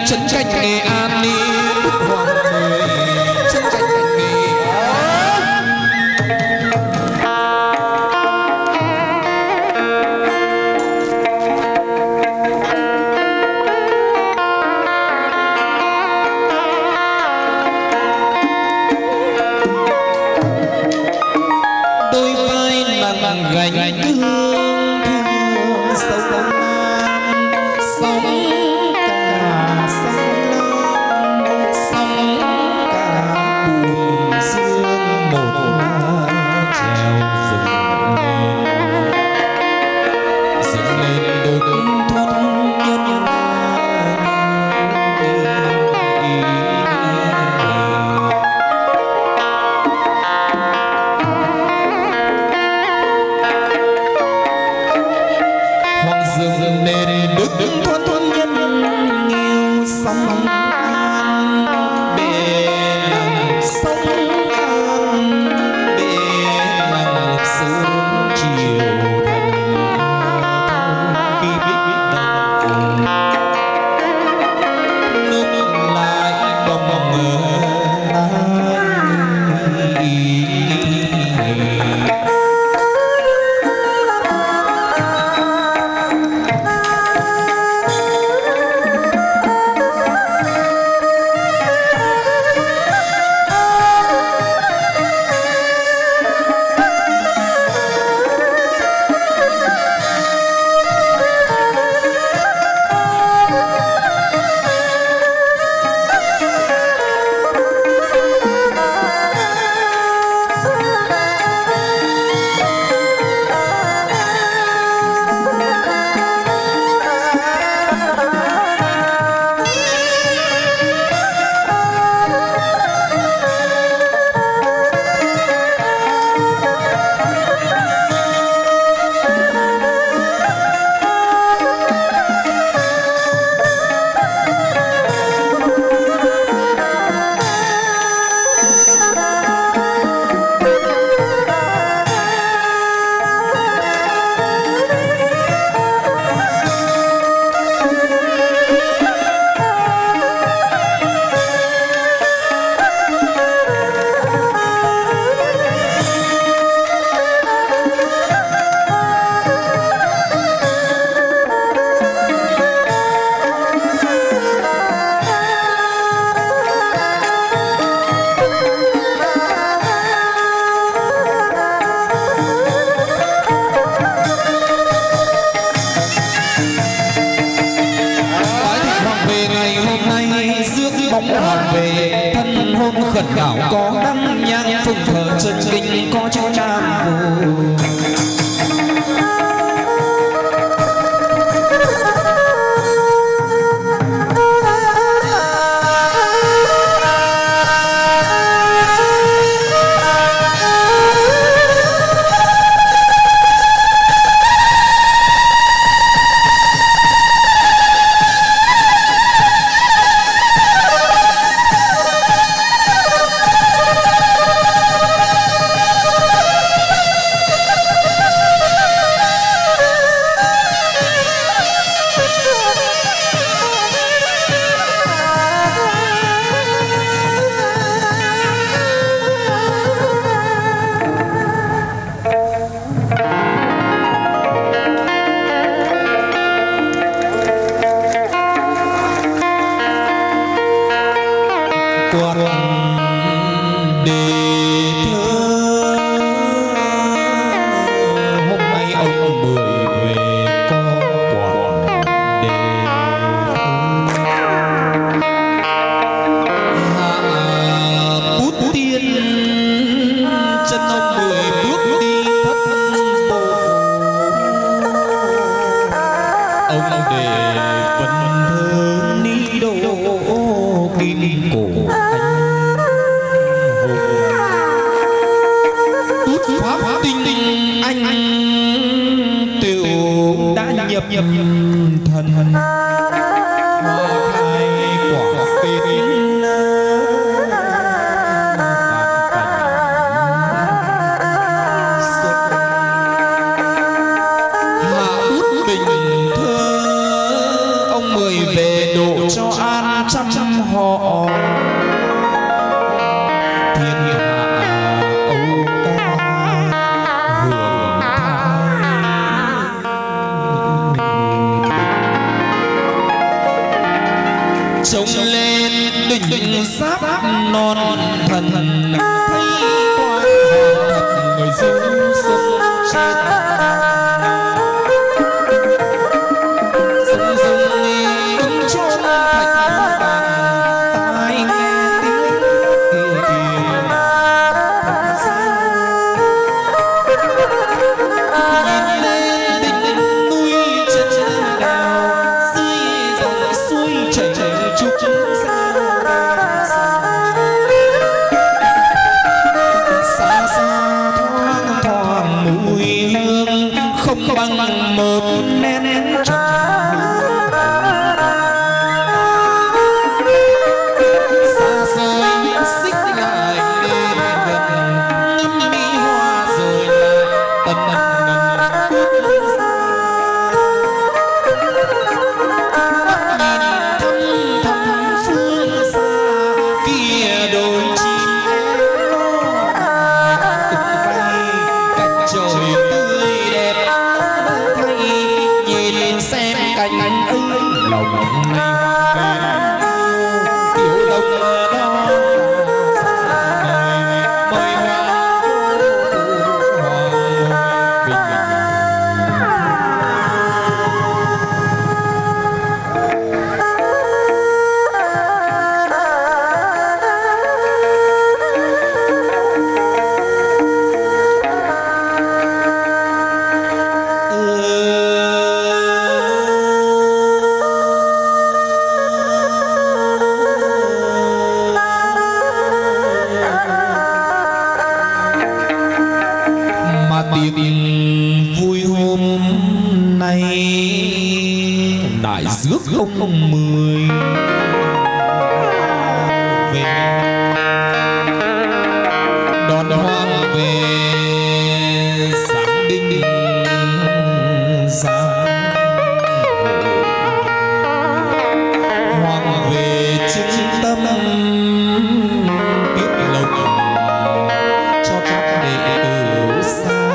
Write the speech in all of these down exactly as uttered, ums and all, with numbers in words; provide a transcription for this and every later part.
trấn canh Nghệ An đi hoàng người trấn canh Nghệ đôi vai nặng gánh cương thương sâu nam sóng cả sông Lam sóng cả buồn dương một treo dựng lên dựng lên đôi thuần nhân dừng nền đức thuần thuần nhân nghèo sông An bề nằm sông An bề nằm sớm chiều thành khi biết đồng nước lại bồng ngờ về thân hôn khẩn đảo có đăng nhang phụng thờ chân kinh có cho nam phù bình thơ ông mời về độ cho an họ thiên hạ âu ca hưởng thái trông lên đỉnh giáp non thần thấy qua thật người dân sông trên sông sông cũng cho thạch bằng tai nghe tiếng kìa kìa nhìn lên đỉnh núi chân đào dưới dòng suối chảy trúc xa xa xa thoáng thoáng mùi hương không bằng một nén trăng xa xôi xích lại bên gần ngắm mi hoa rồi lại tần ngần bước ra nhìn thăm thăm phương xa kia đôi chim én nó tung bay cánh trời tươi đẹp thấy nhìn xem cánh ấy lòng này tiểu đông đó mời hoa mà tiệc vui hôm nay đại rước ông mười về đón hoàng về sáng đinh giang hoàng về chứng tâm biết lộc cho các đệ tử xa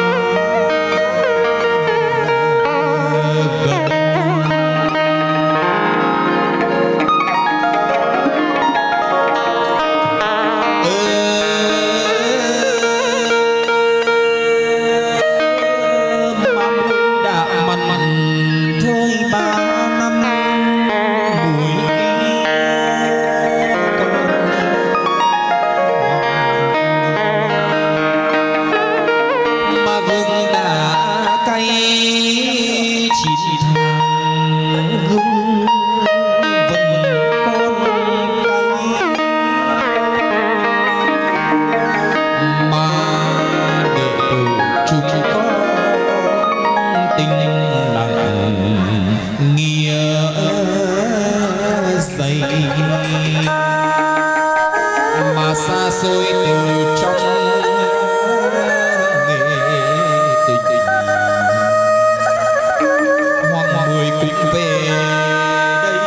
gần mà môi đã mặn thôi ba năm mùi mà gừng đã cay chín tháng hương vẫn còn cay mà đệ tử chúng con tình nặng nghĩa dày mà xa xôi từ trong nghề tình hoàng mười cũng về đây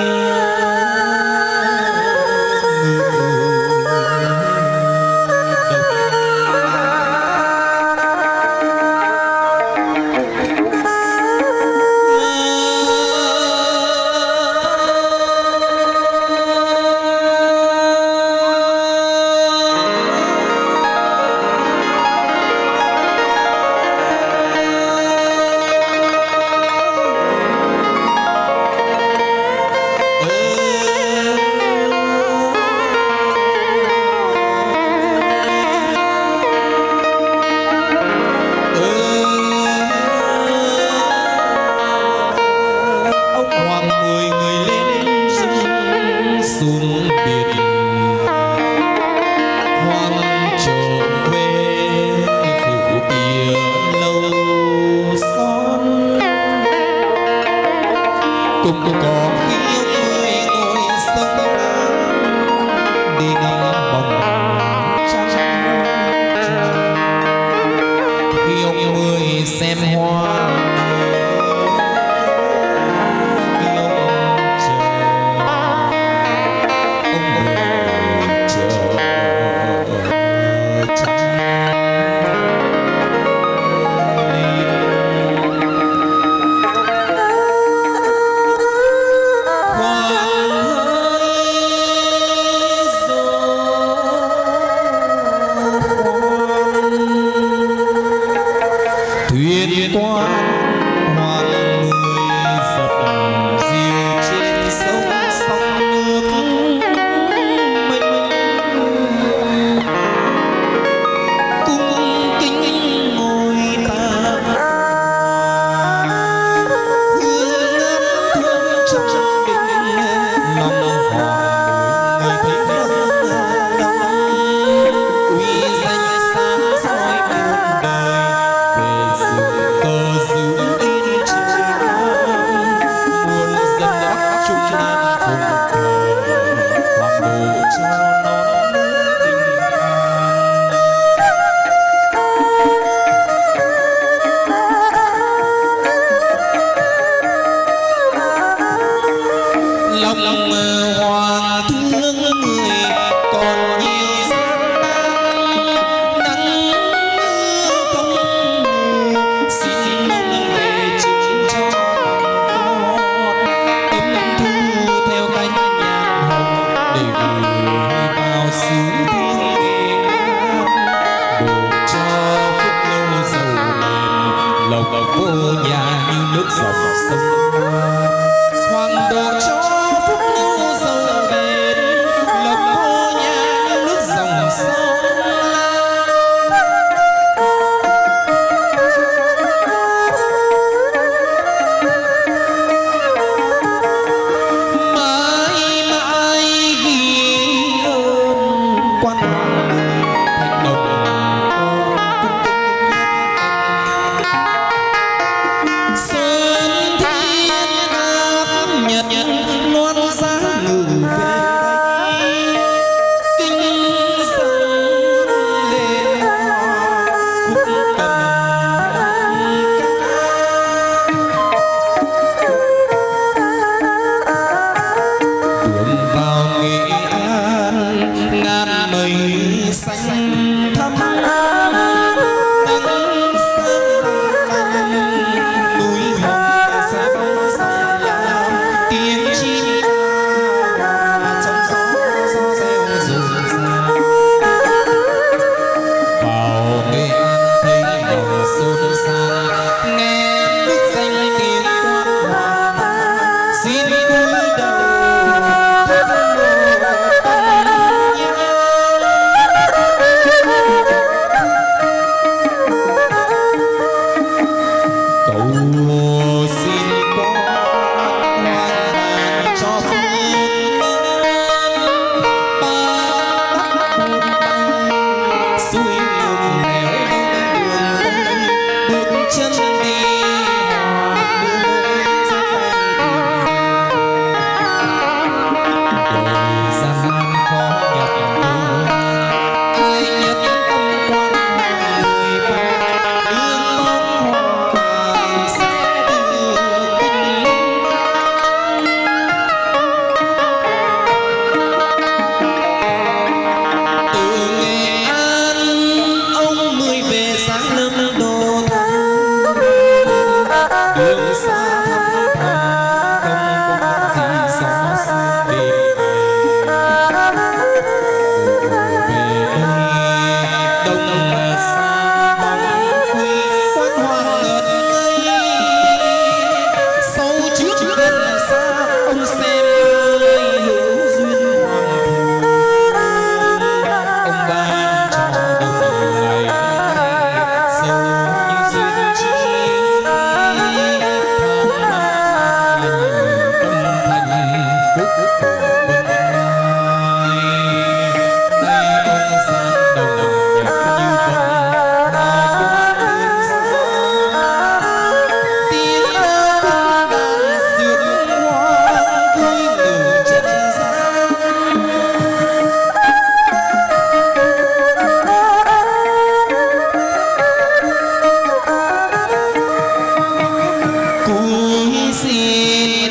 ông hoàng mười người lên rừng xuống biển hoàng trở về phủ kia lâu son cũng có khi ông mười ngồi sông lam đi ngắm bóng trăng khi ông mười xem hoa khi ông chờ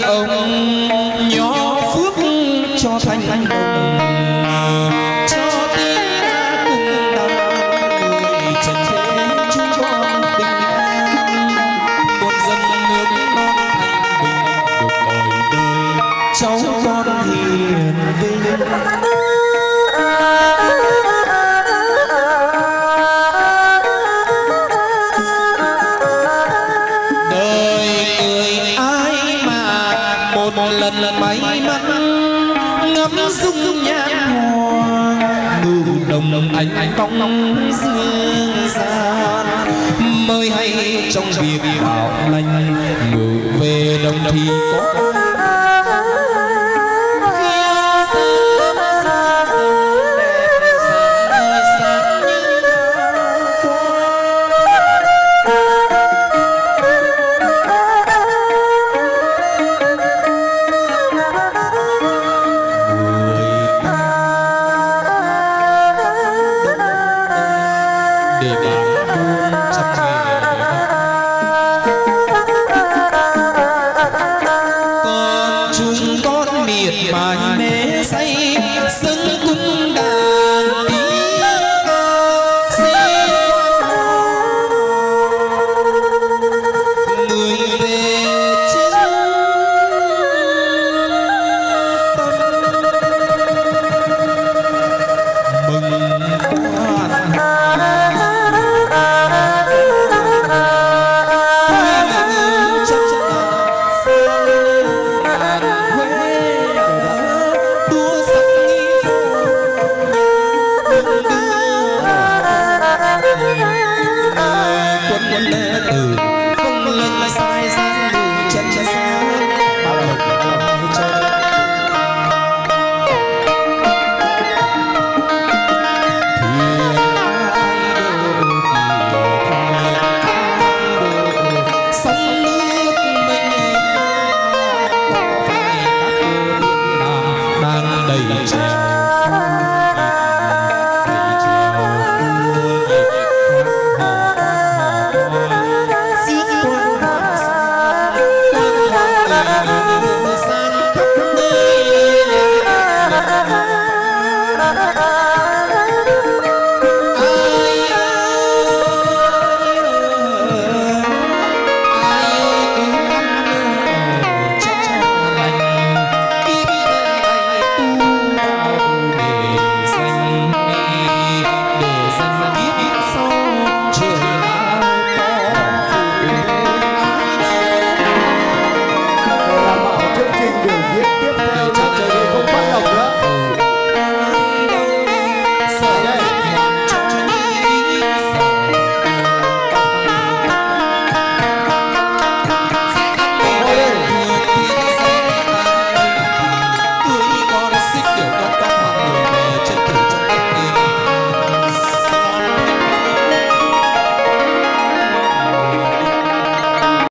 ông nhỏ phước cho thành đồng cho tiếng ca cùng đàn người trần thế chúng con bình an một dân nước non thanh bình được đời đời cháu con hiền vinh. Một lần may mắn ngắm dung nhan hoa ngưu đồng ánh ánh bóng dương gian mới hay trong việc đạo lành ngự về đồng thì có